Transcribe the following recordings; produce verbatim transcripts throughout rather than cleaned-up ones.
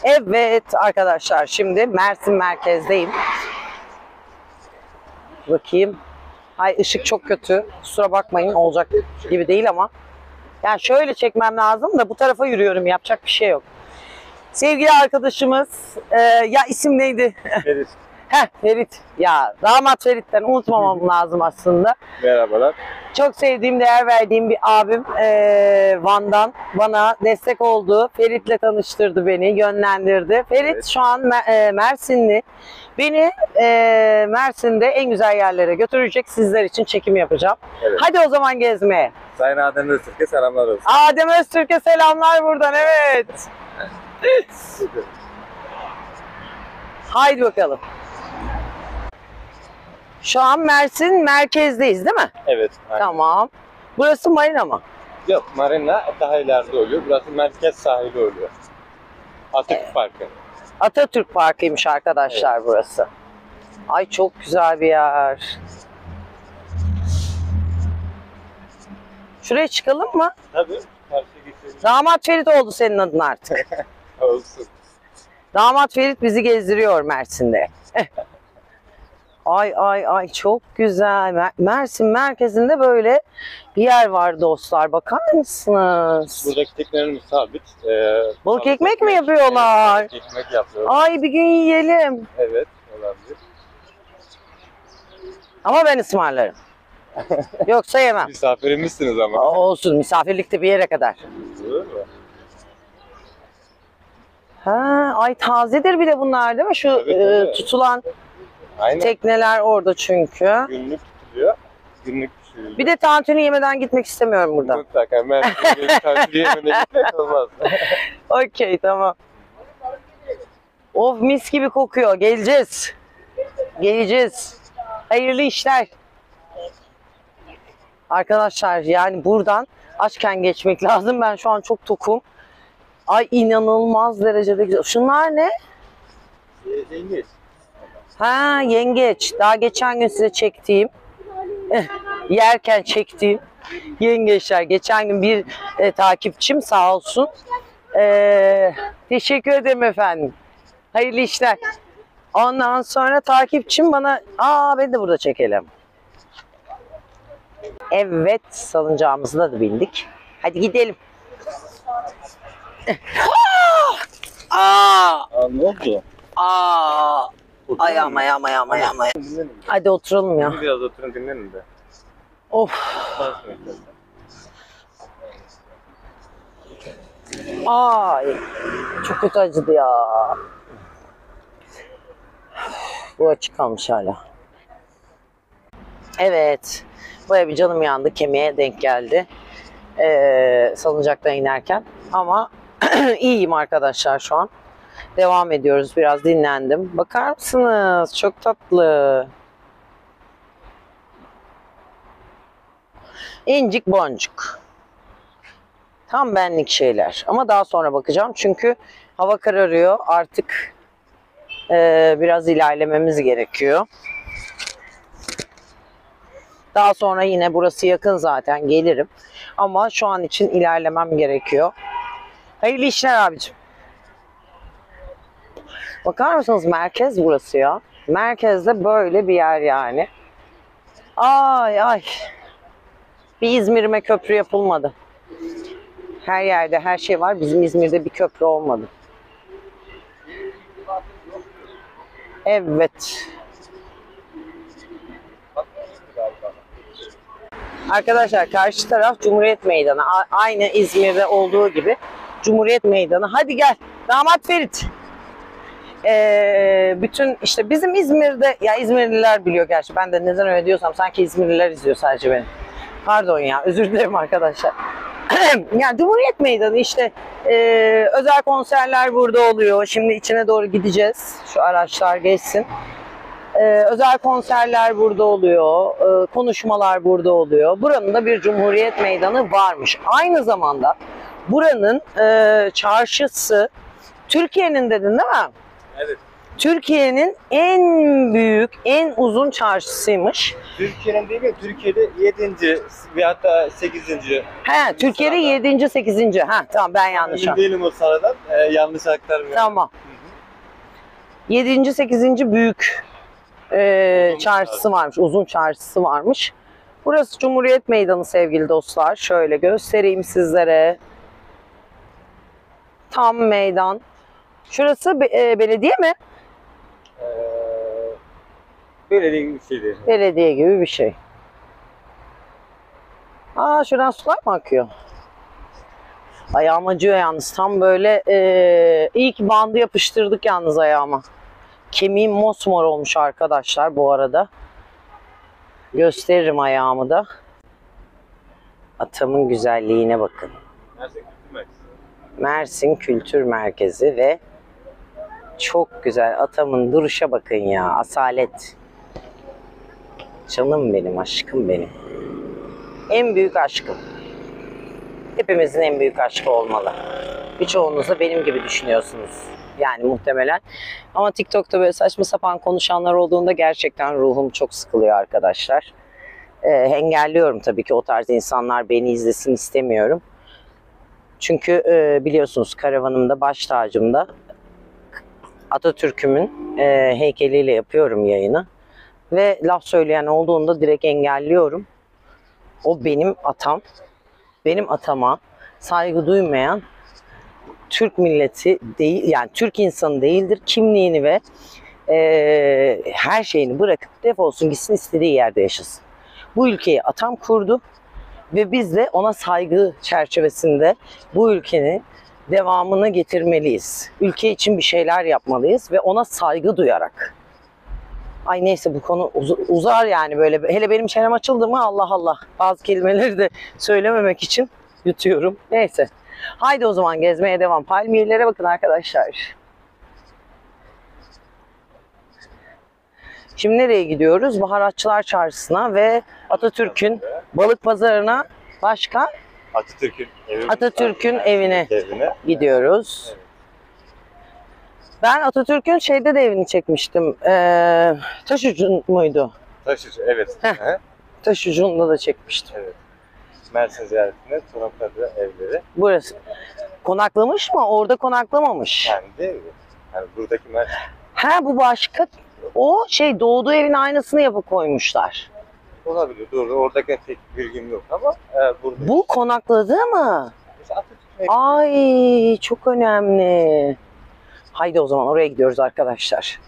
Evet arkadaşlar, şimdi Mersin merkezdeyim. Bakayım. Ay ışık çok kötü. Kusura bakmayın, olacak gibi değil ama. Yani şöyle çekmem lazım da bu tarafa yürüyorum. Yapacak bir şey yok. Sevgili arkadaşımız, e, ya isim neydi? Ferit. Heh, Ferit. Ya damat Ferit'ten unutmamam lazım aslında. Merhabalar. Çok sevdiğim, değer verdiğim bir abim e, Van'dan bana destek oldu. Ferit'le tanıştırdı beni, yönlendirdi. Ferit Evet. şu an e, Mersinli. Beni e, Mersin'de en güzel yerlere götürecek. Sizler için çekim yapacağım. Evet. Hadi o zaman gezmeye. Sayın Adem Öztürk'e selamlar olsun. Adem Öztürk'e selamlar buradan, evet. Haydi bakalım. Şu an Mersin merkezdeyiz değil mi? Evet. Aynen. Tamam. Burası marina mı? Yok, marina daha ileride oluyor. Burası merkez sahili oluyor. Atatürk Evet. Parkı. Atatürk Parkı'ymış arkadaşlar, Evet. burası. Ay çok güzel bir yer. Şuraya çıkalım mı? Tabii. Karşıya geçelim. Damat Ferit oldu senin adın artık. Olsun. Damat Ferit bizi gezdiriyor Mersin'de. Ay ay ay çok güzel. Mer- Mersin merkezinde böyle bir yer var dostlar. Bakar mısınız? Buradaki teknelerimiz sabit. Ee, Balık ekmek mi yapıyorlar? Evet, balık ekmek yapıyorlar. Ay bir gün yiyelim. Evet, olabilir. Ama ben ısmarlarım. Yoksa yemem. Misafirimizsiniz ama. Olsun, misafirlikte bir yere kadar. Olur mu? Ha, ay tazedir bir de bunlar değil mi? Şu Tabii, e, tabii. tutulan Aynen. tekneler orada çünkü. Günlük tutuluyor. Günlük pişiriliyor. Bir de tantuni yemeden gitmek istemiyorum buradan. Mutlaka Mersin'e tatlı yemene gitmek olmaz. Okey, tamam. Of, mis gibi kokuyor. Geleceğiz. Geleceğiz. Hayırlı işler. Arkadaşlar yani buradan açken geçmek lazım. Ben şu an çok tokum. Ay inanılmaz derecede güzel. Şunlar ne? Yengeç. Ha, yengeç. Daha geçen gün size çektiğim, yerken çektiğim yengeçler. Geçen gün bir e, takipçim sağ olsun. E, teşekkür ederim efendim. Hayırlı işler. Ondan sonra takipçim bana, aa ben de burada çekelim. Evet, salıncağımızı da bindik. Hadi gidelim. Aa! Aa, ne oldu? Aa! Ayağım ayağım ayağım ayağım ayağım. Dinlenin de. Hadi oturalım ya. Biraz oturun dinlenin de. Of. Basmayın. Ay. Çok kötü acıdı ya. Bu açık kalmış hala. Evet. Baya bir canım yandı. Kemiğe denk geldi. Ee, salıncaktan inerken. Ama iyiyim arkadaşlar şu an. Devam ediyoruz. Biraz dinlendim. Bakar mısınız? Çok tatlı. İncik boncuk. Tam benlik şeyler. Ama daha sonra bakacağım. Çünkü hava kararıyor. Artık e, biraz ilerlememiz gerekiyor. Daha sonra yine burası yakın zaten. Gelirim. Ama şu an için ilerlemem gerekiyor. Hayırlı işler abicim. Bakar mısınız? Merkez burası ya. Merkezde böyle bir yer yani. Ay ay. Bir İzmir'ime köprü yapılmadı. Her yerde her şey var. Bizim İzmir'de bir köprü olmadı. Evet. Arkadaşlar karşı taraf Cumhuriyet Meydanı. A- Aynı İzmir'de olduğu gibi Cumhuriyet Meydanı. Hadi gel. Damat Ferit. Ee, bütün işte bizim İzmir'de, ya İzmirliler biliyor gerçi. Ben de neden öyle diyorsam sanki İzmirliler izliyor sadece beni. Pardon ya, özür dilerim arkadaşlar. Yani Cumhuriyet Meydanı işte, e, özel konserler burada oluyor. Şimdi içine doğru gideceğiz. Şu araçlar geçsin. E, özel konserler burada oluyor. E, konuşmalar burada oluyor. Buranın da bir Cumhuriyet Meydanı varmış. Aynı zamanda buranın e, çarşısı, Türkiye'nin dedin değil mi? Evet. Türkiye'nin en büyük, en uzun çarşısıymış. Türkiye'nin değil mi? Türkiye'de yedinci ve hatta sekizinci. He, Türkiye'de sırada. yedinci. sekizinci. Ha, tamam ben yanlış Emin anladım. değilim o sıradan. Ee, yanlış aktarmıyorum. Tamam. yedinci. sekizinci büyük e, Uzun çarşısı çarşı. varmış, uzun çarşısı varmış. Burası Cumhuriyet Meydanı sevgili dostlar. Şöyle göstereyim sizlere. Tam meydan. Şurası be- e, belediye mi? Ee, böyle değil bir şey değil. Belediye gibi bir şey. Aa, şuradan sular mı akıyor? Ayağım acıyor yalnız. Tam böyle e, iyi ki bandı yapıştırdık yalnız ayağıma. Kemiğim mosmor olmuş arkadaşlar bu arada. Gösteririm ayağımı da. Atamın güzelliğine bakın. Nerede Kültür Merkezi? Mersin Kültür Merkezi ve çok güzel. Atamın duruşa bakın ya. Asalet. Canım benim, aşkım benim. En büyük aşkım. Hepimizin en büyük aşkı olmalı. Birçoğunuz da benim gibi düşünüyorsunuz. Yani muhtemelen. Ama TikTok'ta böyle saçma sapan konuşanlar olduğunda gerçekten ruhum çok sıkılıyor arkadaşlar. Ee, engelliyorum tabii ki, o tarz insanlar beni izlesin istemiyorum. Çünkü e, biliyorsunuz karavanımda, baş tacımda Atatürk'ümün e, heykeliyle yapıyorum yayını. Ve laf söyleyen olduğunda direkt engelliyorum. O benim atam. Benim atama saygı duymayan Türk milleti değil, yani Türk insanı değildir. Kimliğini ve e, her şeyini bırakıp defolsun gitsin, istediği yerde yaşasın. Bu ülkeyi atam kurdu ve biz de ona saygı çerçevesinde bu ülkenin devamını getirmeliyiz. Ülke için bir şeyler yapmalıyız ve ona saygı duyarak. Ay neyse, bu konu uz- uzar yani böyle. Hele benim çenem açıldı mı Allah Allah. Bazı kelimeleri de söylememek için yutuyorum. Neyse. Haydi o zaman gezmeye devam. Palmiyelere bakın arkadaşlar. Şimdi nereye gidiyoruz? Baharatçılar Çarşısı'na ve Atatürk'ün balık pazarına, başka Atatürk'ün evi. Atatürk'ün evine evine. gidiyoruz. Evet. Ben Atatürk'ün şeyde de evini çekmiştim. Ee, Taşucu muydu? Taşıcı, evet. Heh. Hı. Taşucu'nda da çekmiştim. Evet. Mersin ziyaretinde konakladığı evleri. Burası. Konaklamış mı? Orada konaklamamış. Yani değil mi? Yani buradaki Mersin. Ha, bu başka. O şey, doğduğu evin aynısını yapıp koymuşlar. Olabilir, doğru. Oradaki pek bilgim yok ama e, burada. Bu konakladığı mı? İşte Atatürk'ün evi. Ay, çok önemli. Haydi o zaman oraya gidiyoruz arkadaşlar.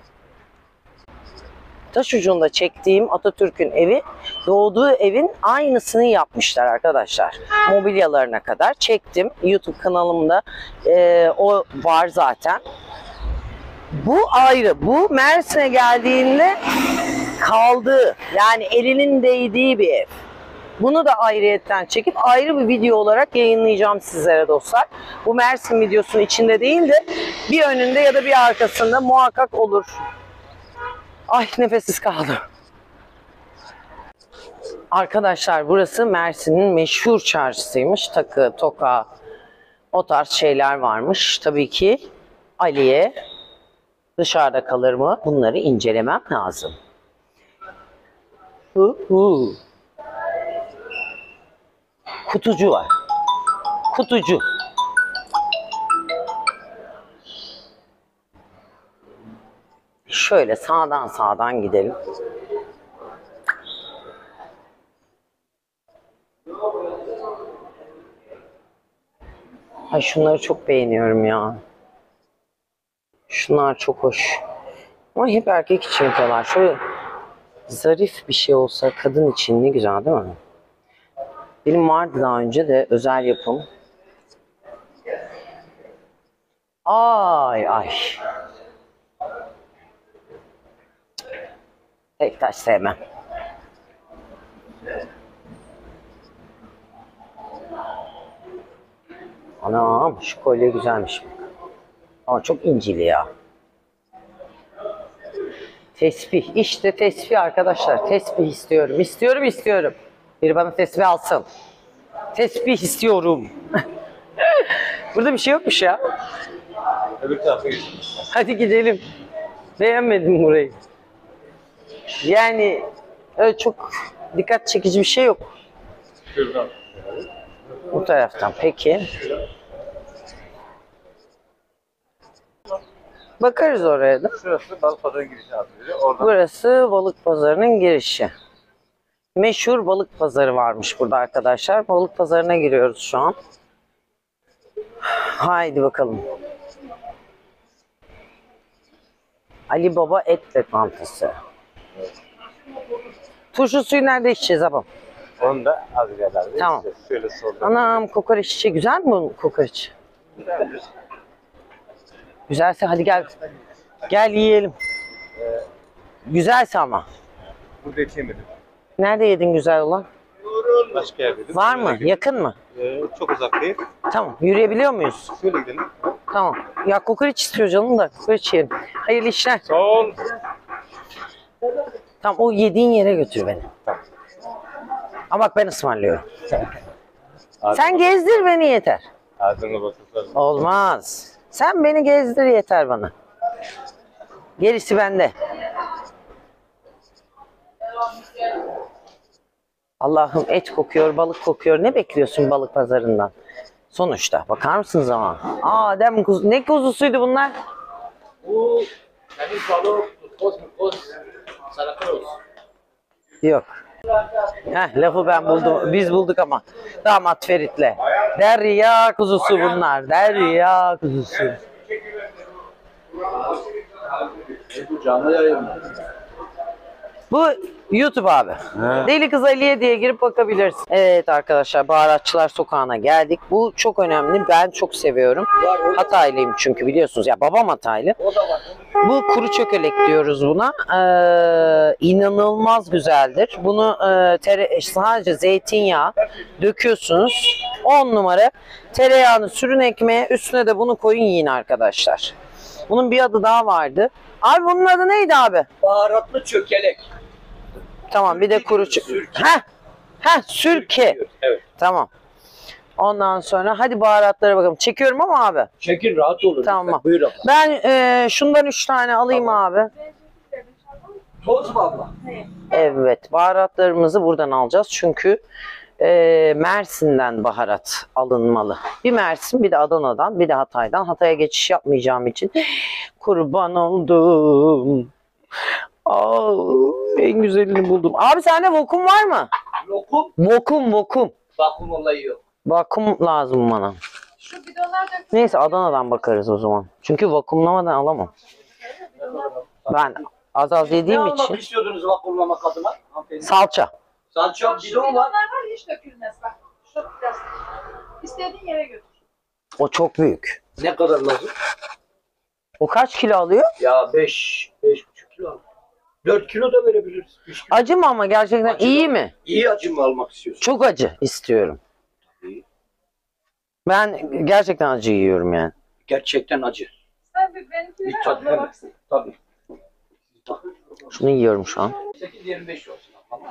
Taşucu'nda çektiğim Atatürk'ün evi, doğduğu evin aynısını yapmışlar arkadaşlar. Mobilyalarına kadar çektim. YouTube kanalımda e, o var zaten. Bu ayrı. Bu Mersin'e geldiğinde kaldığı, yani elinin değdiği bir ev. Bunu da ayrıyetten çekip ayrı bir video olarak yayınlayacağım sizlere dostlar. Bu Mersin videosunun içinde değil de bir önünde ya da bir arkasında muhakkak olur. Ay, nefessiz kaldım. Arkadaşlar, burası Mersin'in meşhur çarşısıymış. Takı, toka, o tarz şeyler varmış. Tabii ki Ali'ye dışarıda kalır mı? Bunları incelemem lazım. Hu hu. Kutucu var. Kutucu. Şöyle sağdan sağdan gidelim. Ay, şunları çok beğeniyorum ya. Şunlar çok hoş. Ama hep erkek için yapıyorlar. Şöyle zarif bir şey olsa kadın için ne güzel değil mi? Benim vardı daha önce de özel yapım. Ay ay. Tek taş sevmem. Anam, şu kolye güzelmiş. Ama çok incili ya. Tesbih. İşte tesbih arkadaşlar. Tesbih istiyorum. İstiyorum istiyorum. Biri bana tesbih alsın. Tesbih istiyorum. Burada bir şey yokmuş ya. Öbür tarafa geçmiş. Hadi gidelim. Beğenmedim burayı. Yani öyle çok dikkat çekici bir şey yok. Şuradan. Bu taraftan. Peki. Bakarız oraya da. Şurası balık pazarının girişi abi. Oradan. Burası balık pazarının girişi. Meşhur balık pazarı varmış burada arkadaşlar. Balık pazarına giriyoruz şu an. Haydi bakalım. Ali Baba et lokantası. Turşu suyu nerede içeceğiz abam? Onu da az ilerlerde. Tamam. İşte şöyle solda. Anam kokoreç içi güzel mi bu kokoreç? Güzeldir. Güzelse hadi gel. Gel yiyelim. Güzelse ama. Burada hiç yemedim. Nerede yedin güzel olan? Başka yerde yedim. Var mı? Yakın mı? Ee, çok uzak değil. Tamam. Yürüyebiliyor muyuz? Şöyle gidelim. Tamam. Ya kokoreç istiyor canım da. Kokoreç yiyelim. Hayırlı işler. Sol. Tamam o yediğin yere götür beni. Tamam. Ama bak ben ısmarlıyorum. Ağzına, Sen gezdir beni yeter. ağzına basırsan. Olmaz. Sen beni gezdir yeter bana. Gerisi bende. Allah'ım et kokuyor, balık kokuyor. Ne bekliyorsun balık pazarından? Sonuçta bakar mısınız ama? Aa dem kuzu. Ne kuzusuydu bunlar? Bu yani balık, koz, koz, salakaroz. Yok. Heh, lafı ben buldum. Biz bulduk ama. Damat Ferit'le. Derya kuzusu bunlar. Derya kuzusu. Bu canlı yayın. Bu YouTube abi. Deli Kız Aliye diye girip bakabilirsin. Evet arkadaşlar Baharatçılar Sokağı'na geldik. Bu çok önemli. Ben çok seviyorum. Hataylıyım çünkü biliyorsunuz. Ya babam Hataylı. O da var. Bu kuru çökelek diyoruz buna. Ee, inanılmaz güzeldir. Bunu e, tere, sadece zeytinyağı döküyorsunuz. on numara. Tereyağını sürün ekmeğe. Üstüne de bunu koyun yiyin arkadaşlar. Bunun bir adı daha vardı. Abi bunun adı neydi abi? Baharatlı çökelek. Tamam bir de kuru çökelek. Heh. Heh sürke. Evet. Tamam. Ondan sonra hadi baharatlara bakalım. Çekiyorum ama abi. Çekin rahat olun. Tamam. Lütfen. Buyur abla. Ben e, şundan üç tane alayım Tamam. abi. Toz mu abla? Evet, baharatlarımızı buradan alacağız çünkü e, Mersin'den baharat alınmalı. Bir Mersin, bir de Adana'dan, bir de Hatay'dan. Hatay'a geçiş yapmayacağım için kurban oldum. Aa, en güzelini buldum. Abi sende vakum var mı? Lokum. Vakum, vakum. Vakum olayı yok. Vakum lazım bana. Şu bidonlar da Neyse Adana'dan bakarız o zaman. Çünkü vakumlamadan alamam. Ben az az Ne yediğim almak için istiyordunuz vakumlamak adına? Hanımefendi? salça. Salça şu bidon var. bidonlar var ya hiç dökülmez bak. Şu plastik. İstediğin yere götür. O çok büyük. Ne kadar lazım? O kaç kilo alıyor? Ya beş, beş buçuk kilo al. Dört kilo da verebiliriz. Üç kilo. Acı mı ama gerçekten Acı iyi da- mi? İyi acı mı almak istiyorsun? Çok acı istiyorum. İyi. Ben gerçekten acı yiyorum yani. Gerçekten acı. Sen bir benimkine Bir ver, tadı abla hemen. baksın. Tabii. Şunu yiyorum şu an. sekiz yirmi beş olsun. Tamam.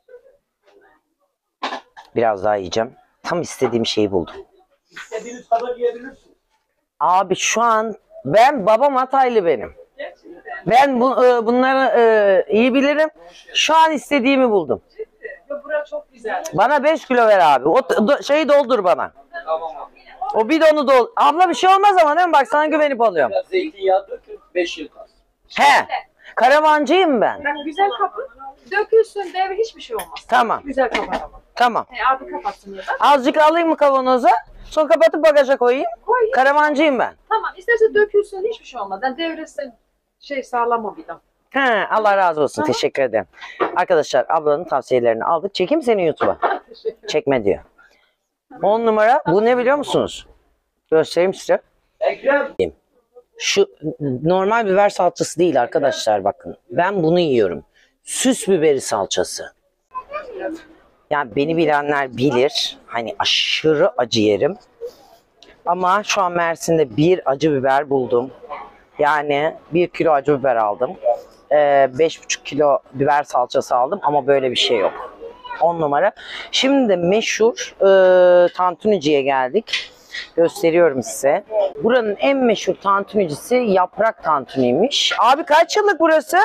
Biraz daha yiyeceğim. Tam istediğim şeyi buldum. İstediğiniz kadar yiyebilirsiniz. Abi şu an ben babam Hataylı benim. Gerçekten. Ben bu, e, bunları e, iyi bilirim. Şu an istediğimi buldum. Ciddi. Ya bura çok güzel. Bana beş kilo ver abi. O do- şeyi doldur bana. Tamam abi. O bidonu dol. Abla bir şey olmaz ama değil mi? Bak sana güvenip alıyorum. Biraz zeytinyağı dökün. beş yıl kalsın. He. Karavancıyım ben. Bak güzel kapı. Dökülsün devre hiçbir şey olmaz. Tamam. Güzel kapat ama. Tamam. He, abi kapatsın ya da. Azıcık alayım mı kavanoza? Sonra kapatıp bagaja koyayım. Koy. Karavancıyım ben. Tamam isterse dökülsün hiçbir şey olmaz. Yani devresin şey sağlam o bidon. He, Allah razı olsun. Tamam. Teşekkür ederim. Arkadaşlar ablanın tavsiyelerini aldık. Çekeyim seni YouTube'a. Teşekkür Çekme diyor. on numara. Bu ne biliyor musunuz? Göstereyim size. Ekrem. Şu normal biber salçası değil arkadaşlar bakın. Ben bunu yiyorum. Süs biberi salçası. Yani beni bilenler bilir. Hani aşırı acı yerim. Ama şu an Mersin'de bir acı biber buldum. Yani bir kilo acı biber aldım. Ee, beş buçuk kilo biber salçası aldım ama böyle bir şey yok. on numara. Şimdi de meşhur e, tantuniciye geldik. Gösteriyorum size. Buranın en meşhur tantunicisi yaprak tantuniymiş. Abi kaç yıllık burası?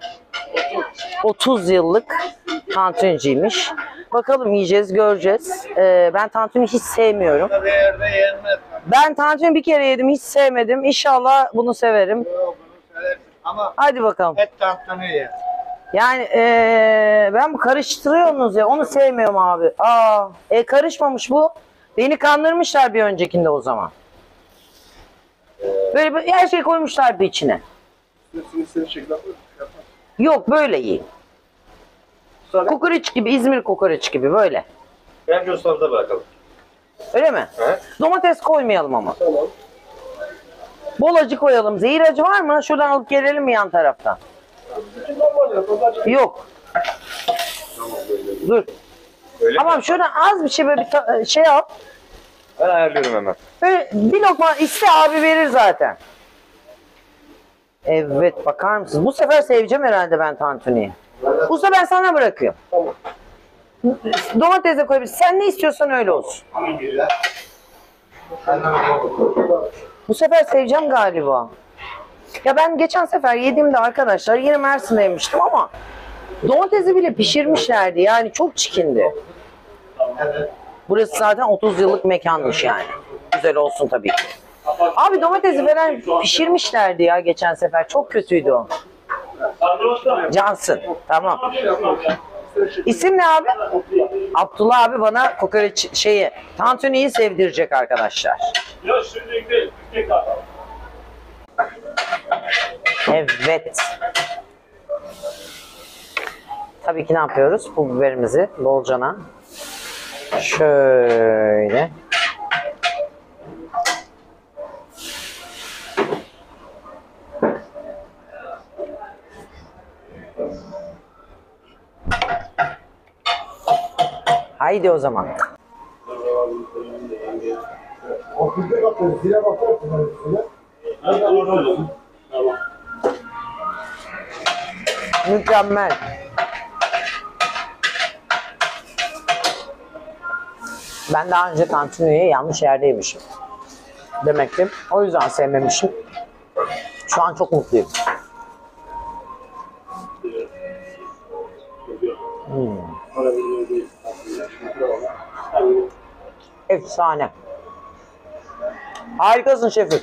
otuz yıllık tantuniciymiş. Bakalım yiyeceğiz, göreceğiz. Ee, ben tantuni hiç sevmiyorum. Yerde yenmez. Ben tantuni bir kere yedim, hiç sevmedim. İnşallah bunu severim. Yok, bunu seversin. Ama Hadi bakalım. et tantuni ye. Yani ee, ben bu karıştırıyorsunuz ya, onu sevmiyorum abi. Aa, e karışmamış bu. Beni kandırmışlar bir öncekinde o zaman. Böyle bir- her şey koymuşlardı içine. Yok, böyle yiyin. Kokoreç gibi, İzmir kokoreç gibi böyle. Bence ustamıza bırakalım. Öyle mi? He? Domates koymayalım ama. Tamam. Bol acı koyalım. Zehir acı var mı? Şuradan alıp gelelim mi yan taraftan? Yok. Dur. Öyle Tamam, mi? şuradan az bir şey böyle bir ta- şey al. Ben ayarlıyorum hemen. Böyle bir lokma iste, abi verir zaten. Evet, bakar mısınız? Bu sefer seveceğim herhalde ben tantuniyi. Usta, ben sana bırakıyorum. Tamam. Domates de koyabilirsin. Sen ne istiyorsan öyle olsun. Güzel. Bu sefer seveceğim galiba. Ya ben geçen sefer yediğimde arkadaşlar yine Mersin'de yemiştim ama domatesi bile pişirmişlerdi. Yani çok çikindi. Evet. Burası zaten otuz yıllık mekanmış yani. Güzel olsun tabii ki. Abi domatesi falan pişirmişlerdi ya geçen sefer. Çok kötüydü o. Cansın. Tamam. İsim ne abi? Abdullah abi bana kokoreç şeyi, tantuniyi sevdirecek arkadaşlar. Ya şimdi değil. Tek adam. Evet. Tabii ki ne yapıyoruz? Pul biberimizi bolcana şöyle haydi o zaman. Ofiste bakıyoruz. Zile bakarsın üstüne. Tamam. Tamam. Mükemmel. Ben daha önce tantuniyi yanlış yerde yemişim. Demek ki o yüzden sevmemişim. Şu an çok mutluyum. Hmm. Efsane. Harikasın şefim.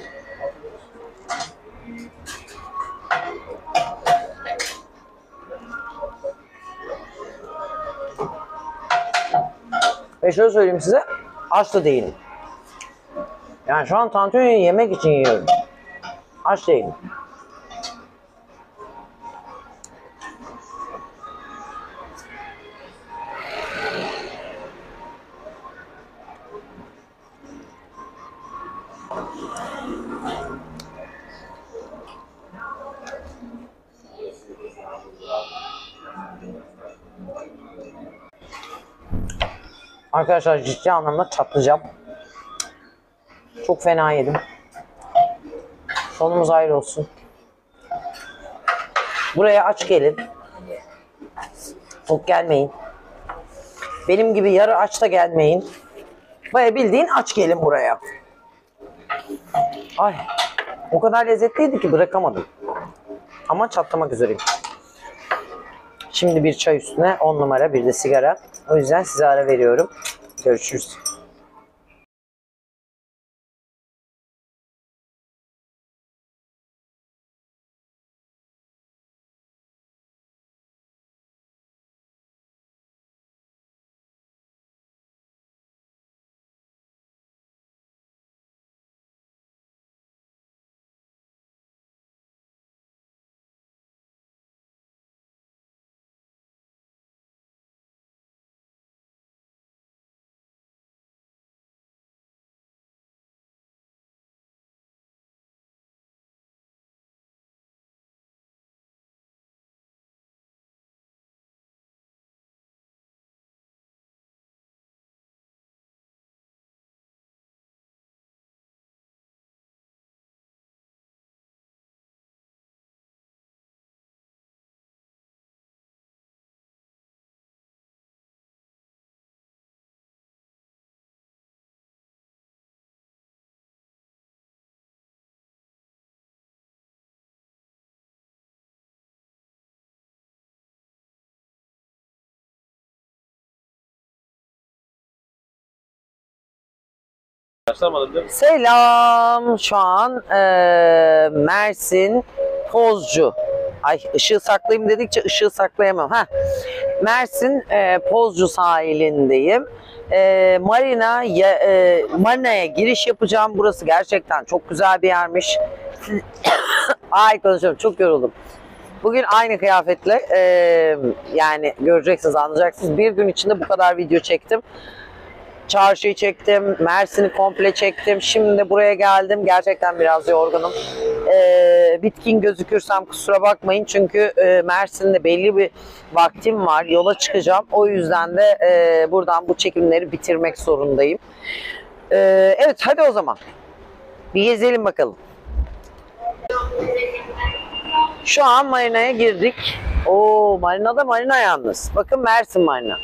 Ve şöyle söyleyeyim size, aç da değilim. Yani şu an tantuni yemek için yiyorum. Aç değilim. Arkadaşlar ciddi anlamda çatlayacağım. Çok fena yedim. Sonumuz ayrı olsun. Buraya aç gelin. Tok gelmeyin. Benim gibi yarı aç da gelmeyin. Baya bildiğin aç gelin buraya. Ay, o kadar lezzetliydi ki bırakamadım. Ama çatlamak üzereyim. Şimdi bir çay üstüne on numara, bir de sigara. O yüzden size ara veriyorum. Görüşürüz. Başlamadım değil mi? Selam. Şu an e, Mersin Pozcu. Ay ışığı saklayayım dedikçe ışığı saklayamam. Ha. Mersin e, Pozcu sahilindeyim. E, Marina ya, e, Marina'ya giriş yapacağım. Burası gerçekten çok güzel bir yermiş. Ay konuşuyorum, çok yoruldum. Bugün aynı kıyafetle e, yani göreceksiniz, anlayacaksınız. Bir gün içinde bu kadar video çektim. Çarşıyı çektim, Mersin'i komple çektim. Şimdi de buraya geldim. Gerçekten biraz yorgunum. Ee, bitkin gözükürsem kusura bakmayın. Çünkü e, Mersin'de belli bir vaktim var. Yola çıkacağım. O yüzden de e, buradan bu çekimleri bitirmek zorundayım. Ee, evet, hadi o zaman. Bir gezelim bakalım. Şu an Marina'ya girdik. Oo, Marina'da Marina yalnız. Bakın, Mersin Marina.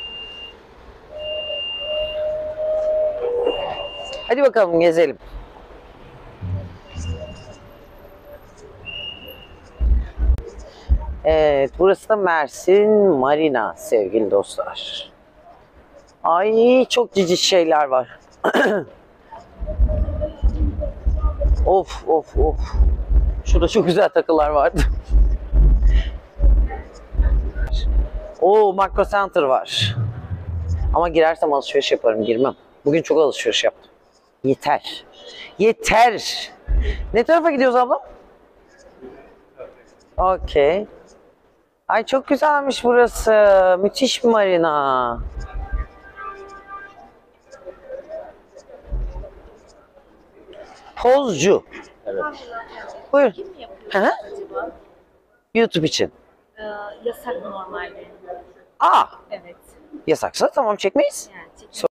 Hadi bakalım gezelim. Evet, burası da Mersin Marina sevgili dostlar. Ay çok cici şeyler var. Of of of. Şurada çok güzel takılar vardı. Oo, Makro Center var. Ama girersem alışveriş yaparım, girmem. Bugün çok alışveriş yaptım. Yeter. Yeter. Ne tarafa gidiyoruz ablam? Okey. Ay çok güzelmiş burası. Müthiş bir marina. Pozcu. Evet. Buyur. Kim mi yapıyor Hı hı. acaba? YouTube için. Ee, yasak normalde. Aa, Evet. yasaksa tamam, çekmeyiz. Yani çekim